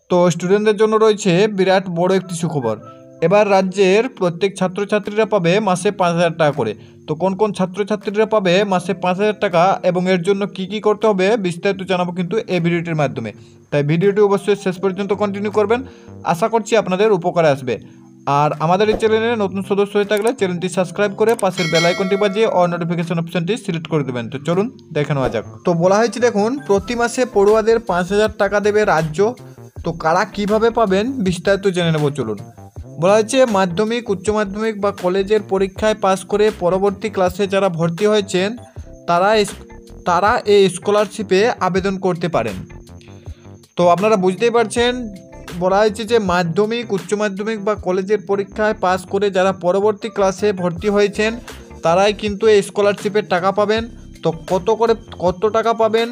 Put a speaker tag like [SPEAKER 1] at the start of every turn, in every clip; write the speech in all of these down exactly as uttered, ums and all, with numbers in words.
[SPEAKER 1] তো স্টুডেন্টদের জন্য রয়েছে বিরাট বড় একটি সুখবর। এবার রাজ্যের প্রত্যেক ছাত্রছাত্রীরা পাবে মাসে পাঁচ হাজার টাকা করে। তো কোন কোন ছাত্রছাত্রীরা পাবে মাসে পাঁচ হাজার টাকা এবং এর জন্য কি কি করতে হবে বিস্তারিত জানাবো কিন্তু এই ভিডিওটির মাধ্যমে। তাই ভিডিওটি অবশ্যই শেষ পর্যন্ত কন্টিনিউ করবেন, আশা করছি আপনাদের উপকারে আসবে। আর আমাদের এই চ্যানেলে নতুন সদস্য হয়ে থাকলে চ্যানেলটি সাবস্ক্রাইব করে পাশের বেল আইকনটি বাজিয়ে অল নোটিফিকেশন অপশনটি সিলেক্ট করে দেবেন। তো চলুন দেখে নেওয়া যাক। তো বলা হয়েছে দেখুন, প্রতি মাসে পড়ুয়াদের পাঁচ হাজার টাকা দেবে রাজ্য। তো কারা কিভাবে পাবেন বিস্তারিত জেনে নেব চলুন। বলা হয়েছে মাধ্যমিক, উচ্চ মাধ্যমিক বা কলেজের পরীক্ষায় পাস করে পরবর্তী ক্লাসে যারা ভর্তি হয়েছেন তারা তারা এই স্কলারশিপে আবেদন করতে পারেন। তো আপনারা বুঝতেই পারছেন, বলা হয়েছে যে মাধ্যমিক, উচ্চ মাধ্যমিক বা কলেজের পরীক্ষায় পাস করে যারা পরবর্তী ক্লাসে ভর্তি হয়েছেন তারাই কিন্তু এই স্কলারশিপের টাকা পাবেন। তো কত করে কত টাকা পাবেন?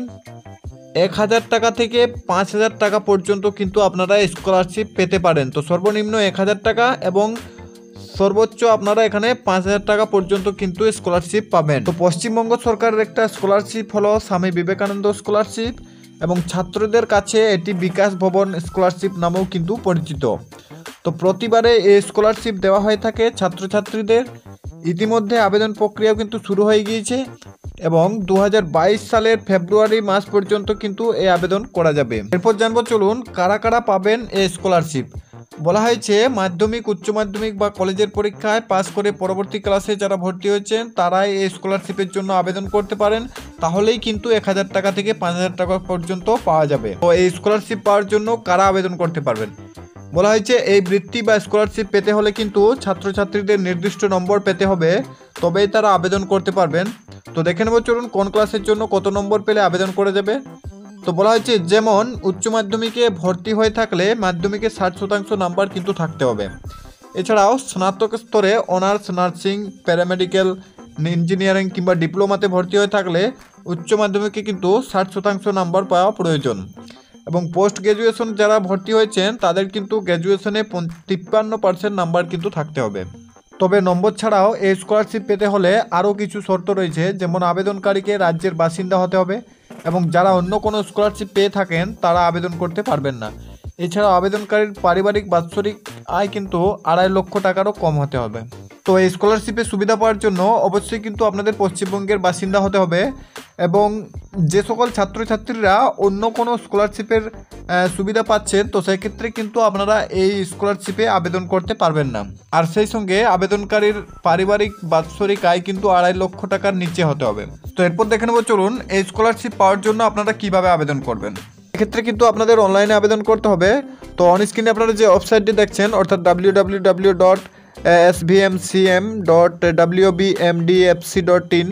[SPEAKER 1] এক হাজার টাকা থেকে পাঁচ হাজার টাকা পর্যন্ত কিন্তু আপনারা স্কলারশিপ পেতে পারেন। তো সর্বনিম্ন এক হাজার টাকা এবং সর্বোচ্চ আপনারা এখানে পাঁচ হাজার টাকা পর্যন্ত কিন্তু স্কলারশিপ পাবেন। তো পশ্চিমবঙ্গ সরকারের একটা স্কলারশিপ হলো স্বামী বিবেকানন্দ স্কলারশিপ এবং ছাত্রদের কাছে এটি বিকাশ ভবন স্কলারশিপ নামেও কিন্তু পরিচিত। তো প্রতিবারে এই স্কলারশিপ দেওয়া হয়ে থাকে ছাত্রছাত্রীদের। ইতিমধ্যে আবেদন প্রক্রিয়াও কিন্তু শুরু হয়ে গিয়েছে এবং দু হাজার বাইশ সালের ফেব্রুয়ারি মাস পর্যন্ত কিন্তু এই আবেদন করা যাবে। এরপর জানবো চলুন কারা কারা পাবেন এই স্কলারশিপ। বলা হয়েছে মাধ্যমিক, উচ্চ মাধ্যমিক বা কলেজের পরীক্ষায় পাস করে পরবর্তী ক্লাসে যারা ভর্তি হয়েছেন তারাই এই স্কলারশিপের জন্য আবেদন করতে পারেন। তাহলেই কিন্তু এক হাজার টাকা থেকে পাঁচ হাজার টাকা পর্যন্ত পাওয়া যাবে। তো এই স্কলারশিপ পাওয়ার জন্য কারা আবেদন করতে পারবেন? বলা হয়েছে এই বৃত্তি বা স্কলারশিপ পেতে হলে কিন্তু ছাত্রছাত্রীদের নির্দিষ্ট নম্বর পেতে হবে, তবেই তারা আবেদন করতে পারবেন। তো দেখে নেব চলুন কোন ক্লাসের জন্য কত নম্বর পেলে আবেদন করে যাবে। তো বলা হয়েছে যেমন উচ্চ মাধ্যমিকে ভর্তি হয়ে থাকলে মাধ্যমিকে ষাট শতাংশ নাম্বার কিন্তু থাকতে হবে। এছাড়াও স্নাতক স্তরে অনার্স, নার্সিং, প্যারামেডিক্যাল, ইঞ্জিনিয়ারিং কিংবা ডিপ্লোমাতে ভর্তি হয়ে থাকলে উচ্চ মাধ্যমিকে কিন্তু ষাট শতাংশ নাম্বার পাওয়া প্রয়োজন। এবং পোস্ট গ্র্যাজুয়েশন যারা ভর্তি হয়েছেন তাদের কিন্তু গ্র্যাজুয়েশনে তিপ্পান্ন পার্সেন্ট নাম্বার কিন্তু থাকতে হবে। তবে নম্বর ছাড়াও এই স্কলারশিপ পেতে হলে আরও কিছু শর্ত রয়েছে, যেমন আবেদনকারীকে রাজ্যের বাসিন্দা হতে হবে এবং যারা অন্য কোনো স্কলারশিপ পেয়ে থাকেন তারা আবেদন করতে পারবেন না। এছাড়াও আবেদনকারীর পারিবারিক বাৎসরিক আয় কিন্তু আড়াই লক্ষ টাকারও কম হতে হবে। তো এই স্কলারশিপের সুবিধা পাওয়ার জন্য অবশ্যই কিন্তু আপনাদের পশ্চিমবঙ্গের বাসিন্দা হতে হবে এবং যে সকল ছাত্রছাত্রীরা অন্য কোনো স্কলারশিপের সুবিধা পাচ্ছেন তো সেক্ষেত্রে কিন্তু আপনারা এই স্কলারশিপে আবেদন করতে পারবেন না। আর সেই সঙ্গে আবেদনকারীর পারিবারিক বাৎসরিক আয় কিন্তু আড়াই লক্ষ টাকার নিচে হতে হবে। তো এরপর দেখে নেব চলুন এই স্কলারশিপ পাওয়ার জন্য আপনারা কিভাবে আবেদন করবেন। এক্ষেত্রে কিন্তু আপনাদের অনলাইনে আবেদন করতে হবে। তো অন স্ক্রিনে আপনারা যে ওয়েবসাইটটি দেখছেন অর্থাৎ W W W dot S V M C M dot W B M D F C dot in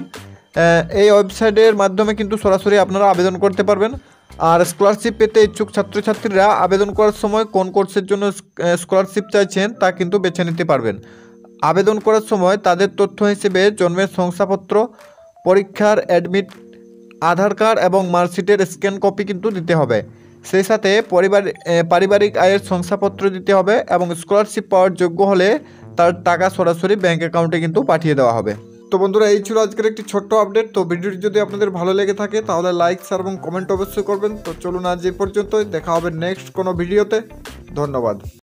[SPEAKER 1] এই ওয়েবসাইটের মাধ্যমে কিন্তু সরাসরি আপনারা আবেদন করতে পারবেন। আর স্কলারশিপ পেতে ইচ্ছুক ছাত্রছাত্রীরা আবেদন করার সময় কোন কোর্সের জন্য স্কলারশিপ চাইছেন তা কিন্তু বেছে নিতে পারবেন। আবেদন করার সময় তাদের তথ্য হিসেবে জন্মের শংসাপত্র, পরীক্ষার অ্যাডমিট, আধার কার্ড এবং মার্কশিটের স্ক্যান কপি কিন্তু দিতে হবে। সেই সাথে পরিবার পারিবারিক আয়ের শংসাপত্র দিতে হবে এবং স্কলারশিপ পাওয়ার যোগ্য হলে তার টাকা সরাসরি ব্যাঙ্ক অ্যাকাউন্টে কিন্তু পাঠিয়ে দেওয়া হবে। তো বন্ধুরা, এই ছিল আজকের একটি ছোট্ট আপডেট। তো ভিডিওটি যদি আপনাদের ভালো লেগে থাকে তাহলে লাইক, শেয়ার এবং কমেন্ট অবশ্যই করবেন। তো চলুন আজ এই পর্যন্তই, দেখা হবে নেক্সট কোনো ভিডিওতে। ধন্যবাদ।